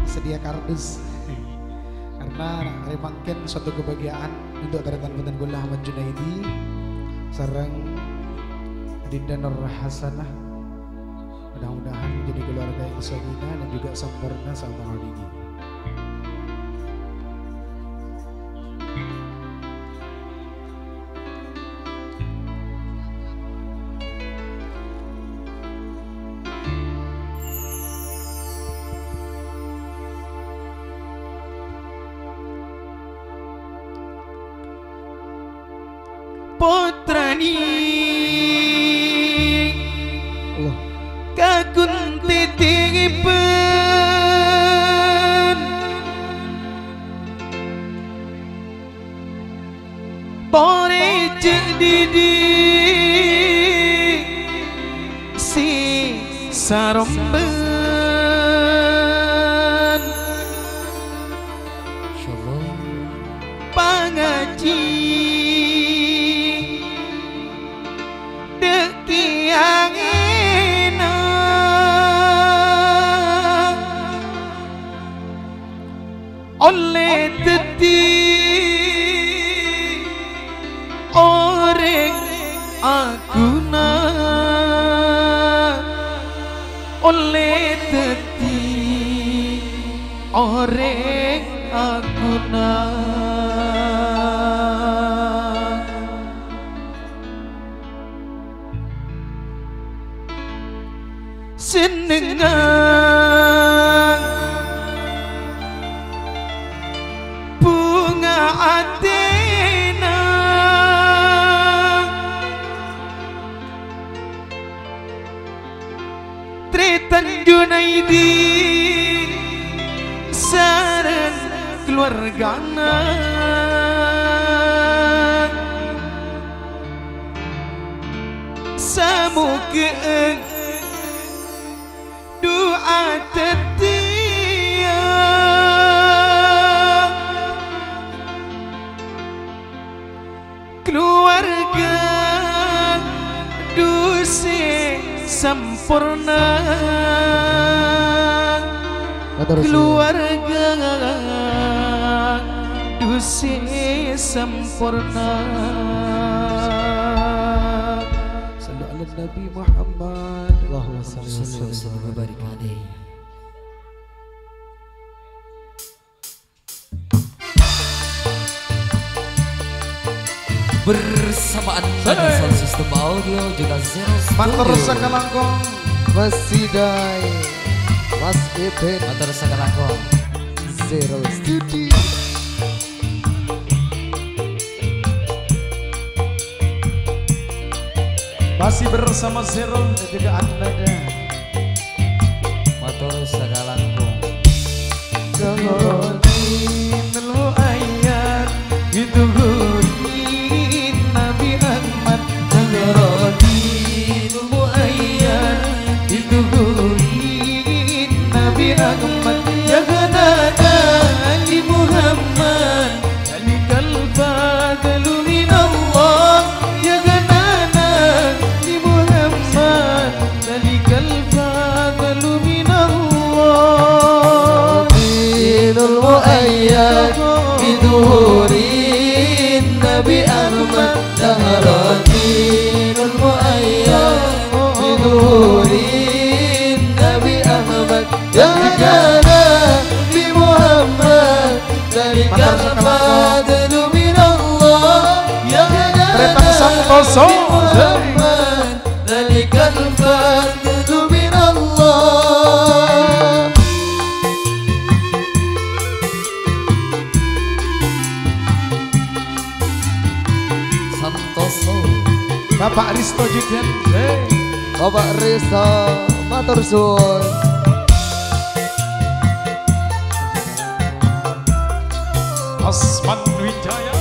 sedia kardus. Karena hari mangken suatu kebahagiaan untuk taretan-taretan gula Ahmad Junaidi sareng Dinda Nur Hasanah. Mudah-mudahan menjadi keluarga yang sakinah dan juga sempurna sama Rodini. Putrani Allah kakun titipan pore didi si saromben pangaji oleh teti orang aguna oleh teti orang aguna senengan bunga Athena Tretan Junaidi sareng keluargana samuga doa tetia keluarga dusi sempurna keluarga dusi sempurna sallu ala Nabi Muhammad Allahumma salli wa sallim wa barik alaihi. Bersamaan pada sound system audio juga Zero Matur Studio. sakalangkong Mas Sidai Mas Ibn Matur sakalangkong Zero Studio. Masih bersama Zero dan juga Anda. Matur sakalangkong Nelu ayat itu Nabi Ahmad Nelu ayat itu Nabi Ahmad ya ganana Ali Muhammad alikal fadlu min Allah ya ganana Ali Muhammad alikal fadlu min Allah Dinul muayyad biduhurin Nabi Ahmad Dahratinul muayyad biduhurin Nabi Ahmad Ya jana bi Muhammad Dalikal fadlu min Allah Ya jana bi Muhammad Dalikal fadlu min Allah. Santoso Bapak Risto Judan, Bapak Risto matur suwun. Asman Wijaya,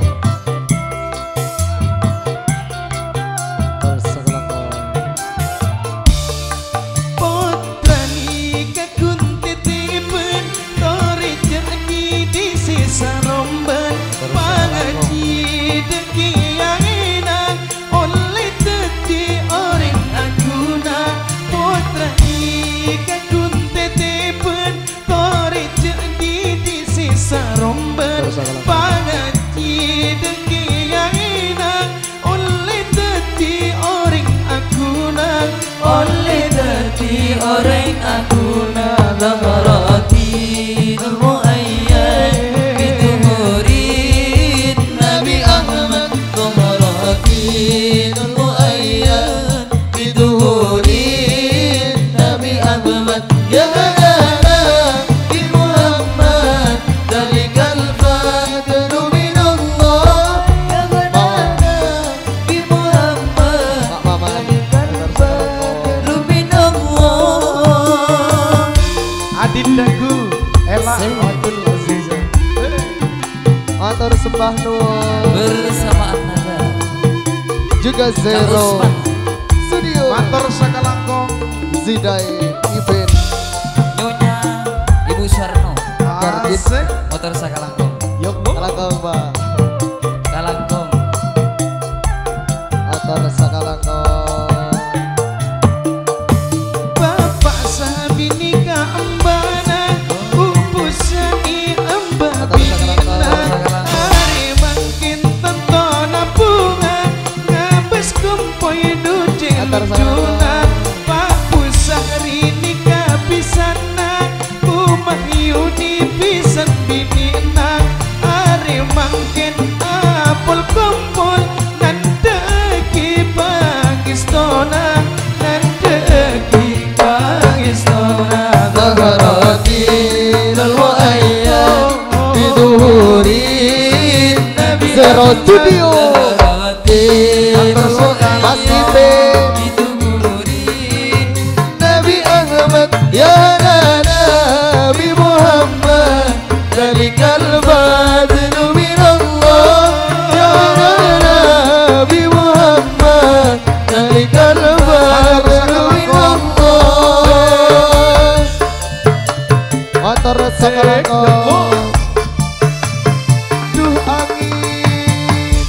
Putrani kakun titipan tori jadi di sisa romban pangaji deki yang enak oleh teti orang aguna Putrani kakun titipan tori juga Zero Studio Matur sakalangkong Zidai Event Nyonya Ibu Suwarno asik motor sakalangkong yuk bu Kalangkong Pak kalangkong motor Sakalangkong Bapak sabini ka embanan upusani embah bina hari makin tentona bunga ngabes kumpoy ducil juna Pak pusari nikah pisana umah yuni pisan binina hari makin apel kumpul nandeki pangistona nandeki pangistona Zaharati Lalwaya Biduhurin Zero Studio Mas Ipen Nabi Ahmad Ya Nabi Muhammad Dari kalbadnu minallah Ya Nabi Muhammad Dari kalbadnu minallah Motor Sakalangkong Duh angin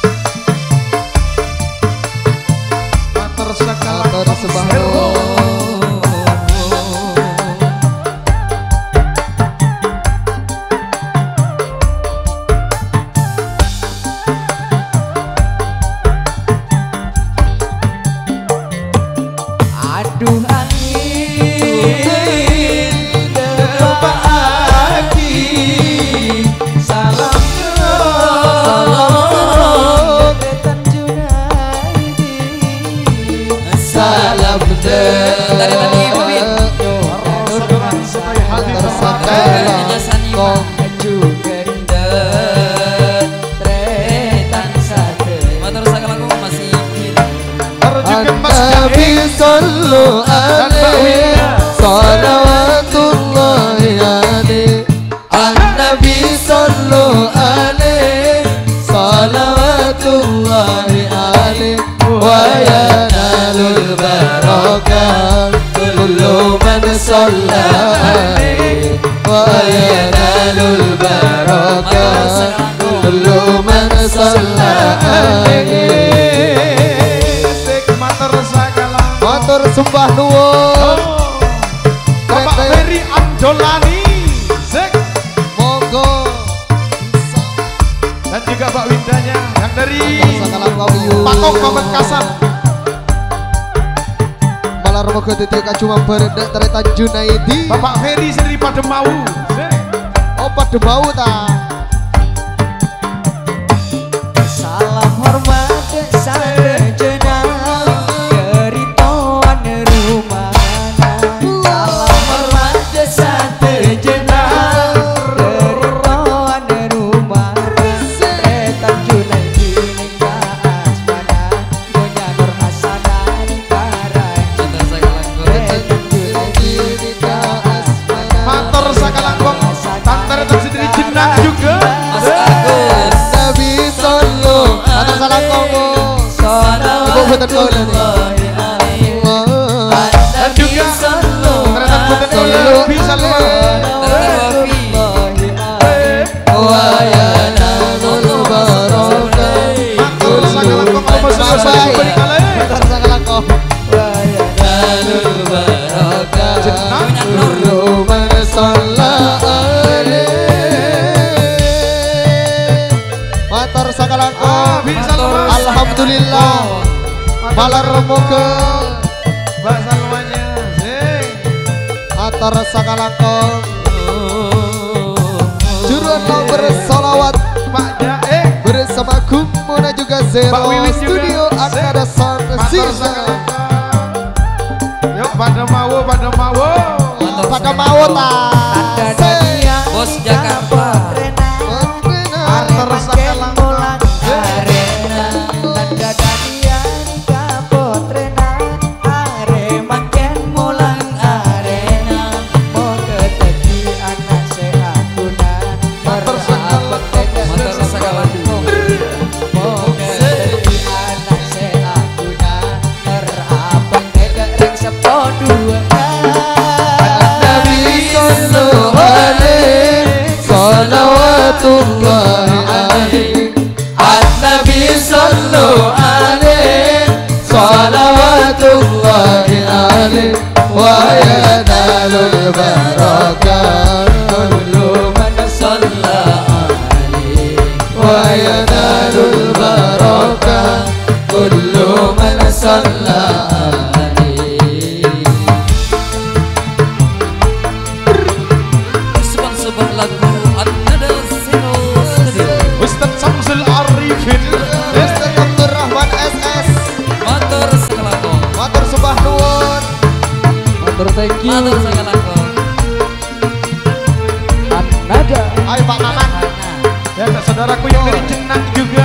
Matur Motor sakalangkong Sebahro aduh angin depak aki salam Detan Junaidi Salam Tadi tadi Ibu Bin. Motor Sakalangkong Tretan sate motor sakalangkong masih Bin. Baru juga Mas Nabi Sallu alaihi Salawatullahi alaihi An-Nabi Sallu alaihi Salawatullahi alaihi Wa yanalul barakah Kullu man salla alaihi Wa yanalul barakah Kullu man salla alaihi Sik matur sakalangkong Motor sembah nuwun Bapak Ferry Amdolani sik monggo dan juga Pak Windanya yang dari Sakalangkong yuk Pakok Pamekasan malar moga dadi cuma berendak Tretan Junaidi Bapak Ferry sendiri pada mau sik oh pada mau ta salam hormat sajenak keritoan rumana salam hormat sajenak keritoan rumana Tretan Junaidi nikah asmana Nyonya Nur Hasanah nikah Raji Motor sakalangkong Tretan Junaidi nikah asmana Matur sakalangkong Tantar tersendiri jenang juga Mas Agus Nabi Sallu Motor Sakalangkong Ibu Butan Kaulah nih dan juga ternyata Butet Kaulah bisa luar Wa yanalul barakah Matur sakalangkong apa selesai beri kalih Motor Sakalangkong Wa yanalul barakah Kullu man salla alaihi Motor Sakalangkong bisa luar Alhamdulillah malar moga Mbak Salwanya sik Motor Sakalangkong Juruan mau bersolawat Pak Jae bersama Gumuna juga Mbak Zero Wiwin juga Studio Akada Sound Matur System sakalangkong yuk pada mau pada mau ta Bos Jakarta Matur sakalangkong arena tanda dadian kapotrenan arema ken mulang arena mau keteki anak sehat guna Matur sakalangkong motor sakalangkong mau keteki anak sehat barokah kullu man shalla alaihi wa yanalul barokah kullu man shalla alaihi. Sebuah lagu An-Nada Zero Studio. Ustaz Samsul Arifin, Ustaz Abdurrahman SS Matur sakalako. matur sembah nuwun. Matur thank you. Matur sakalako. An-Nada. Ayo Pak Maman. ya saudaraku yang dari Jenang juga.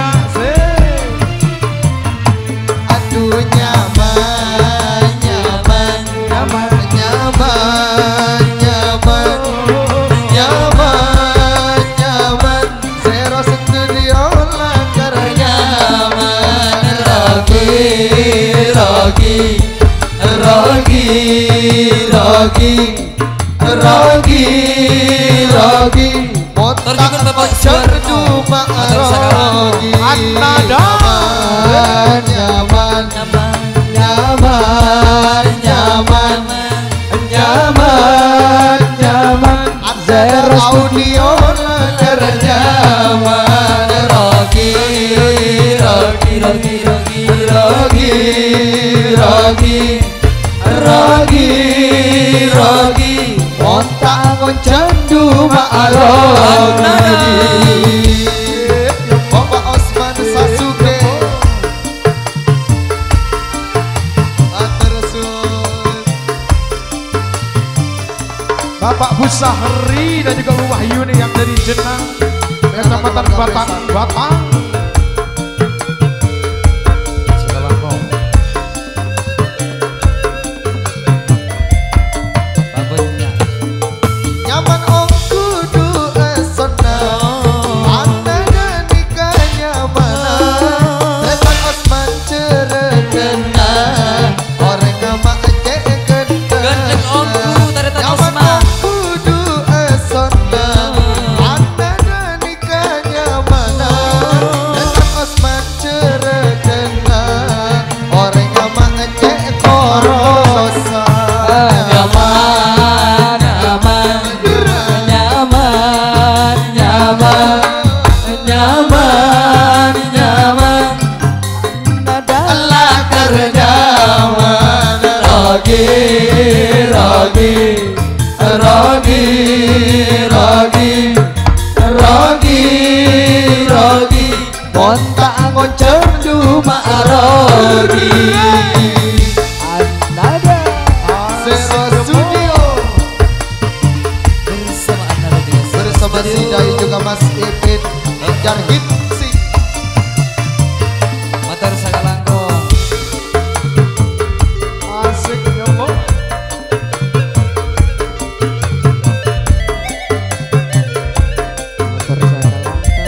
Aduh nyaman, nyaman, nyaman, nyaman, nyaman, nyaman, nyaman. Zero Studio langgar nyaman. Rogi, rogi, rogi, rogi, rogi, rogi. Terjun Bapak Suwarno. Cuma Matur sakalako. rogi. An-Nada. Nyaman, Nyaman, nyaman, nyaman, nyaman, nyaman. Zero Studio langgar nyaman. Rogi, rogi, rogi, rogi, rogi, rogi, rogi, rogi. Ontak koncandu ma'arogi. Bapak Osman Sasuke. Matur suwun. Bapak Busahri dan juga Bu Wahyuni yang dari Jenang, Kecamatan Batang, Batang. Sakalako. babunya. Nyaman om kudu esona. Anda nikah nyaman. Retan Osman cerekena. Orang nama ecek kena. Gendeng omku taretan Nyaman Osman. om kudu esona. Anda nikah nyaman. Retan Osman cerekena. Orang nama ecek korosa. Nyaman, nyaman, nyaman, nyaman, nyaman, nyaman. Nada Allah kerjaman. Rogi, rogi, rogi, rogi, rogi, rogi. Kontak ngonceng cuma rogi. An-Nada. Zero Studio Bersama An-Nada juga. bersama si Dai juga Mas Ipin Jarhid si. Matur sakalako. Asik ya Bu. Matur sakalaka.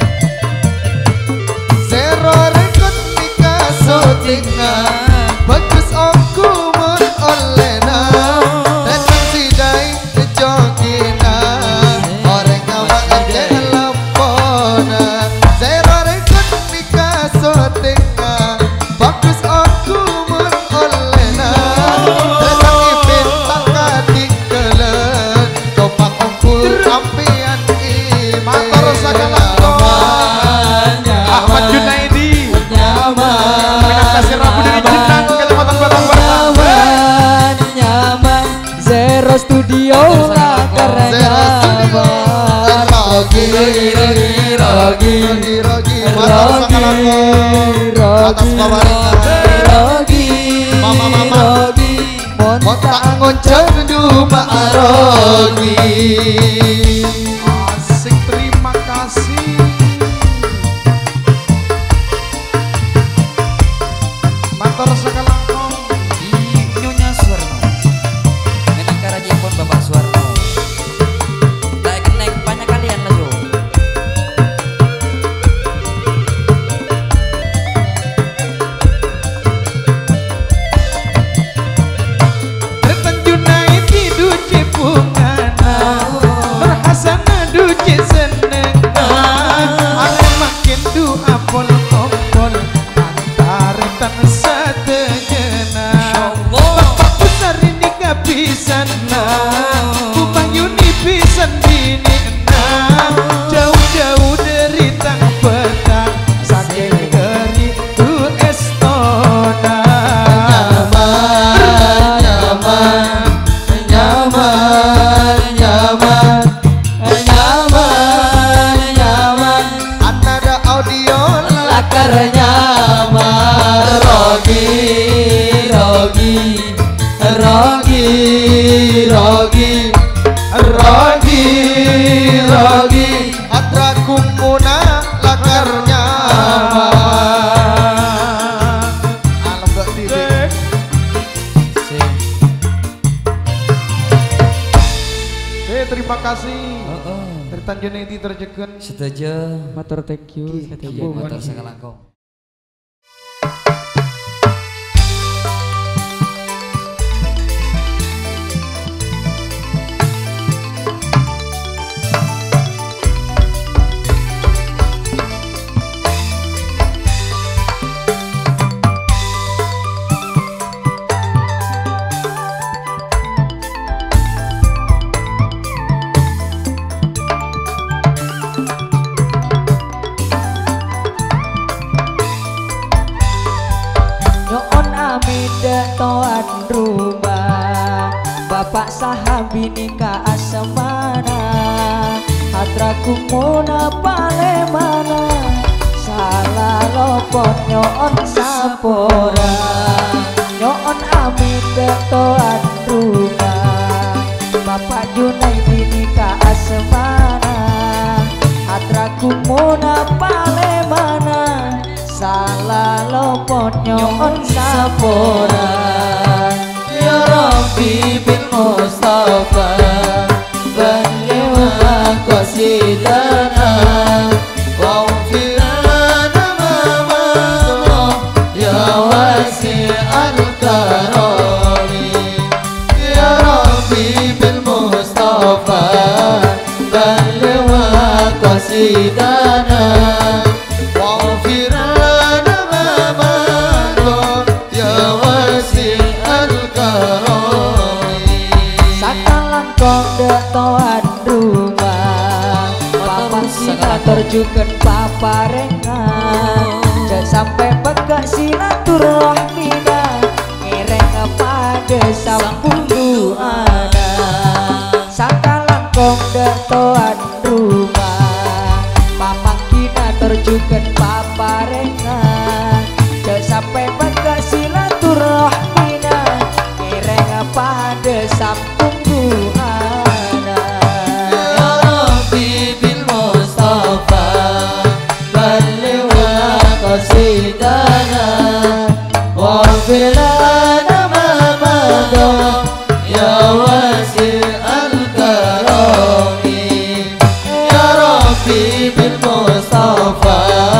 Zero record nikah syutingna. Bagus aku mun olehna. Datang si Dai jogina. Orang ngawa aja lampona. Zero record nikah syutingna. Bagus aku mun olehna. Datang Ipin tak katinggalan. Coba kumpul sampean Matur sakalako. Ahmad Junaidi, Minang Kasih Rabu dari Jenang, Kecamatan Batang, Batang. Nyaman, nyaman. Zero Studio langgar Zero Studio nyaman. Rogi, rogi, rogi, rogi, matur sakalako. Atas pawaringan Rogi, Mama. Rogi, Montak ngonceng cuma rogi. Asik, terima kasih. Matur sakalako. Nyonya Suwarno. Menang karajipun Bapak Suwarno. Tak kenek banyak kalian lah yo. Retan Junaidi duci pungana, Nur Hasanah duci senengan. Ale makin du apol-opol, antaretan seteja. terima kasih. Oh. Dari Tanjunaidi terjeken. Setuju. Matur thank you. Ki, Motor sakalangkong. Toan rumah bapak sahabi nikah asmana hatraku muna palemana salah lopon nyoon sapora nyoon amit toan rumah bapak Junaidi nikah asmana hatraku muna palemana salah lopon nyoon sapora ya Rabbi bil Mustafa balligh qasidana waghfir lana ma madha ya wasi'al karami ya Rabbi bil Mustafa balligh qasidana waghfir toan rumah papa kita terjukan paparengan dan sampai pegak silaturahmina ngereng pada sampung duana sakalangkong toan rumah papa kita terjukan paparengan dan sampai pegak silaturahmina ngereng pada sampung duana qasidana waghfir lana ma madha ya wasi'al karami ya Rabbi bil Mustafa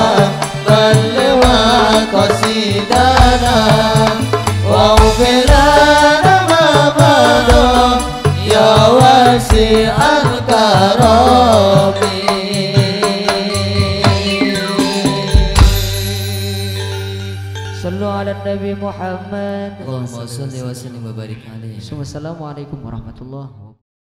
balligh qasidana waghfir lana ma madha ya wasi'al karami. Sallu ala Nabi Muhammad. Allahumma shalli wa sallim wa barik alaihi. Assalamualaikum warahmatullahi wabarakatuh.